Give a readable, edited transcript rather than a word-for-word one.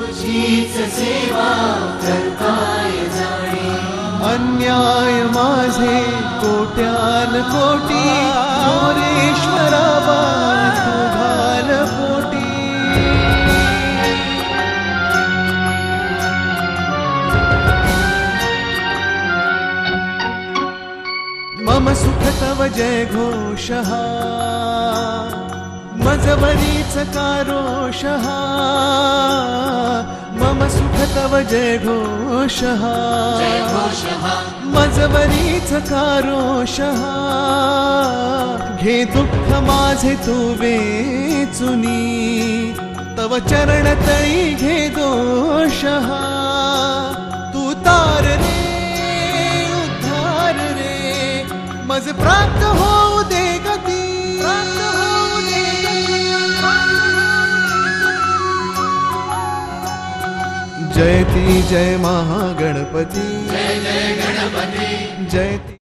तुझीच सेवा करताय जाणे, अन्याय माझे कोट्यान कोटी, मोरेश्वरावा तू घाल पोटी। मम सुख तव जय घोषः, मजवरीच कारोषः, मम सुख तव जय घोषः, मजवरीच कारोषः। घे दुःख माझे तू वेचुनी, तव चरण तळी घे दोषः। तू तार रे उद्धार रे, मज प्राप्त होऊ दे गती, जयति जय महागणपति, जय जय गणपती, जयति।